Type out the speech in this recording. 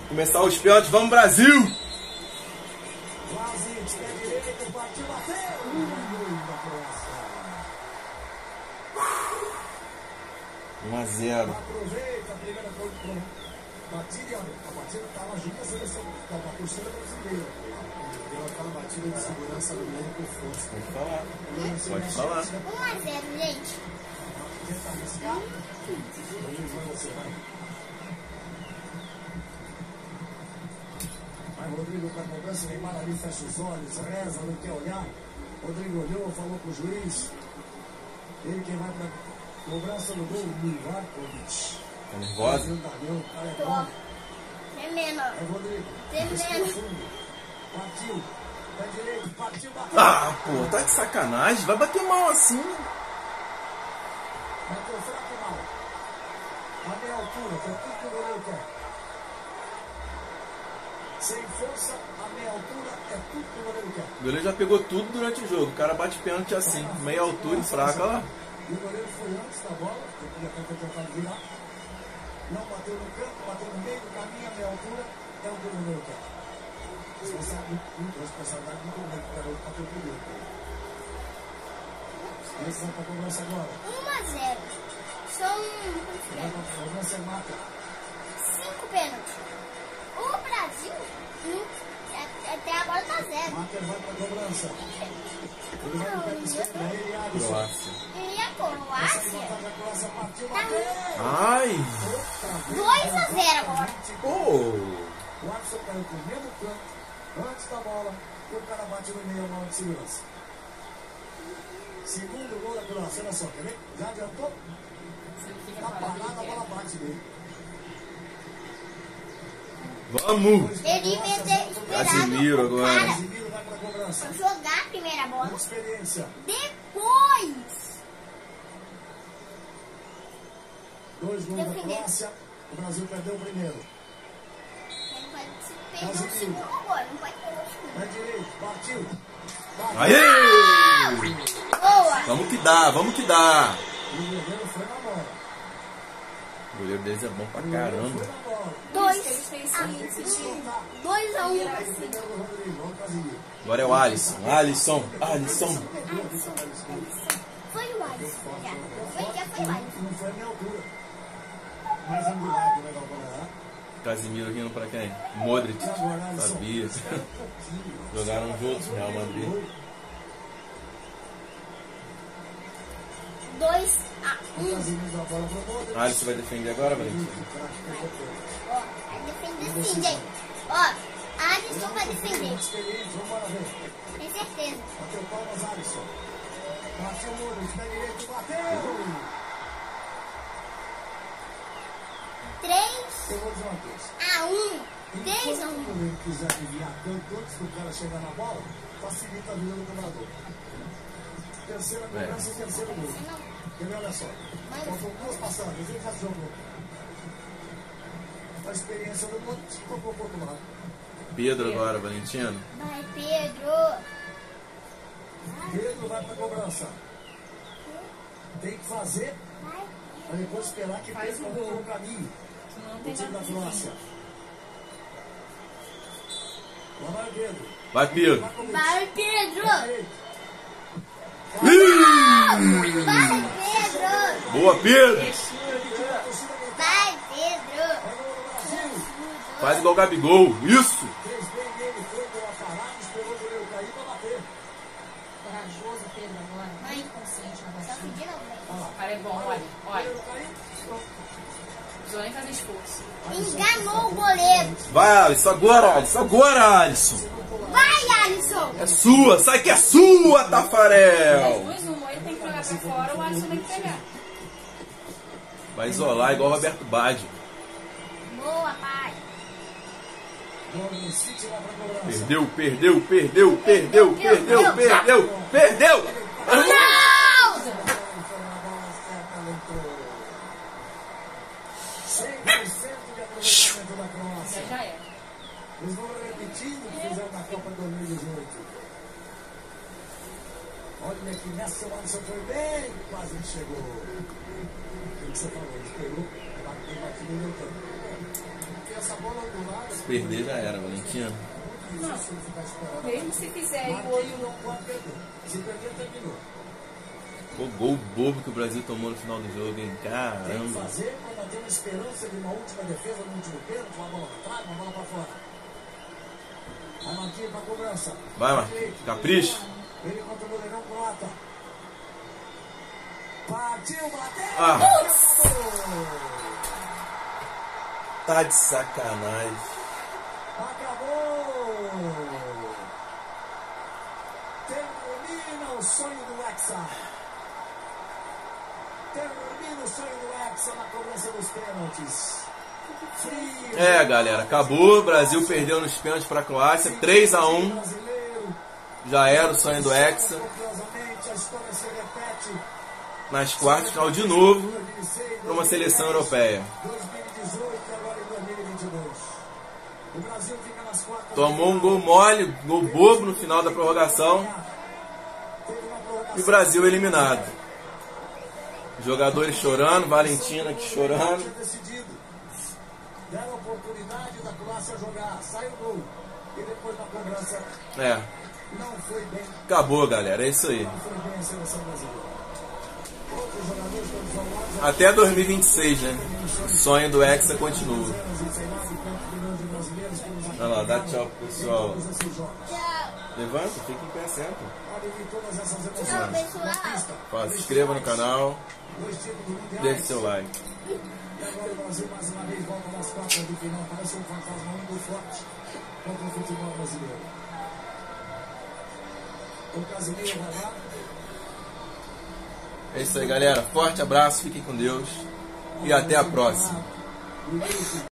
Começar os pênaltis, vamos Brasil! 1-0. Aproveita a primeira batida, a batida estava junto à seleção da torcida brasileira. Deu aquela batida de segurança no meio com força. Pode falar. 1-0, gente. Tenta arriscar. Onde vai você, vai? Vai, Rodrigo, para a cobrança, Neymar ali fecha os olhos, reza, não quer olhar. Rodrigo olhou, falou com o juiz. Ele quem vai para a cobrança do gol, Livakovic. Tá nervosa? Tremendo. É Rodrigo. Tremendo. Partiu. Pé direito, partiu, bateu. Ah, pô, tá de sacanagem. Vai bater mal assim. Bateu fraco e mal. A meia altura, que é tudo que o goleiro quer. Sem força, a meia altura é tudo que o goleiro quer. O goleiro já pegou tudo durante o jogo. O cara bate pênalti assim, meia altura e fraca, olha lá. E o goleiro foi antes da bola, ele podia até ter tentado virar. Não bateu no canto, bateu no meio do caminho, a meia altura, é o que o goleiro quer. Responsabilidade do goleiro, que o garoto bateu primeiro. Esse vai para a cobrança agora. 1-0. São Vai para a cobrança e mata. 5 pênaltis. O Brasil até agora tá 0. Mater vai para a cobrança. Ele vai no pé esquerdo, é ele, Alisson. Croácia. E a Croácia A Croácia partiu, tá bateu. Ai! 2-0 agora. Oh! O Alisson caiu pro mesmo canto, antes da bola, e o cara bate no meio, mão de segurança. Segundo gol da Croácia, olha só, quer ver? Já adiantou? Tá parado, a bola bate nele. Vamos! Ele devia ter esperado Casemiro o agora. cara Casemiro vai pra cobrança. jogar a primeira bola. Muita experiência. Depois 2 gols da Defender. Croácia, o Brasil perdeu o primeiro. ele vai perder o segundo agora. Não pode perder o segundo. Pé direito, partiu. Aê! Boa. Vamos que dá, vamos que dá! E o goleiro foi na bola. O goleiro deles é bom pra Foi caramba. na bola. 2-1. Primeiro do Rodrigo, olha o Casemiro. Agora é o Alisson. Alisson. Foi o Alisson. Já foi o Alisson. Não foi a minha altura. Mais um milagre, legal para lá. Casemiro rindo pra quem? Modric. Sabia. Jogaram juntos no Real Madrid. 2-1. Casemiro dá a bola pro Modric. Alisson vai defender agora, Valentina? Ó, vai defender sim, gente. Ó, Alisson vai defender. Experiente, vamos embora ver. Tem certeza. Bateu palmas, Alisson. Bateu o Modric, pé direito, bateu. 3-1. Eu vou dizer uma coisa. 3-1. Se o goleiro quiser enviar tanto antes do cara chegar na bola, facilita a vida do cobrador. Terceira cobrança e terceiro gol. Quer ver? Olha só. Faltam 2 passadas, ele já jogou. A experiência do Modric tocou pro outro lado. Pedro agora, Valentino. Vai, Pedro. Pedro vai pra cobrança. Tem que fazer, Vai. para depois esperar que Faz Pedro o gol. no caminho. Não O tem time da nada Croácia. Lá vai o Pedro. Vai, Pedro. Vai comigo. Vai, Pedro. Direito. Vai, Pedro. Boa, Pedro. Vai, Pedro. Faz igual o Gabigol. Isso. Fez bem ele, foi com a parada, esperou o goleiro cair para bater. corajoso, Pedro, agora. Muito consciente na Só batida. pedindo alguém. O cara é bom, olha. Olha. Goleiro caiu, pronto. Precisou nem fazer esforço. Enganou o goleiro. Vai, Alisson. Agora, Alisson. Agora, Alisson. Vai, Alisson. É sua. Sai que é sua, Tafarel. Mas um, ele tem que jogar pra fora, o Alisson tem que pegar. Vai isolar igual o Roberto Baggio. Boa, pai. Golden City vai pra cobrança. Perdeu, perdeu, perdeu, perdeu, perdeu, perdeu, perdeu. Não! Foi na bola certa, ela entrou. 100% de aproveitamento da Croácia. Já é. Eles vão repetindo o que fizeram na Copa 2018. Olha que nessa o Alisson foi bem, quase ele chegou. O que você falou, ele pegou, bateu, bateu, não deu tempo. Porque essa bola do lado, perder já era, Valentina. Mesmo se fizer aí o olho não pode perder. Se perder, terminou. O gol bobo que o Brasil tomou no final do jogo, hein? Tem que Caramba. fazer quando tem uma esperança de uma última defesa no último pênalti, uma bola pra trás, uma bola pra fora. Vai Marquinhos pra cobrança. Vai, Marquinhos. Capricha. Ele contra o goleirão croata. Partiu, bateu! Ah. Acabou! Tá de sacanagem. Acabou! Termina o sonho do Hexa. Termina o sonho do Hexa na cobrança dos pênaltis. É, galera, acabou. O Brasil perdeu nos pênaltis para a Croácia, 3-1. Já era o sonho do Hexa. Nas quartas de final de novo para uma seleção europeia. Tomou um gol mole, gol bobo no final da prorrogação. E o Brasil eliminado. Jogadores chorando, Valentina aqui chorando. Deram a oportunidade da Croácia jogar, sai o gol. E depois da cobrança. É. Não foi bem. Acabou, galera, é isso aí. Não foi bem a seleção brasileira. Outros jogadores estão até 2026, né? O sonho do Hexa continua. Olha lá, dá tchau pro pessoal. Tchau. Levanta, fica em pé, senta. Tchau, pessoal. Ó, se inscreva no canal. Deixe seu like. E agora o Brasil mais uma vez volta nas quartas de final. Parece um fantasma muito forte contra o futebol brasileiro. O Casimiro vai lá. É isso aí, galera. Forte abraço, fiquem com Deus. E até a próxima.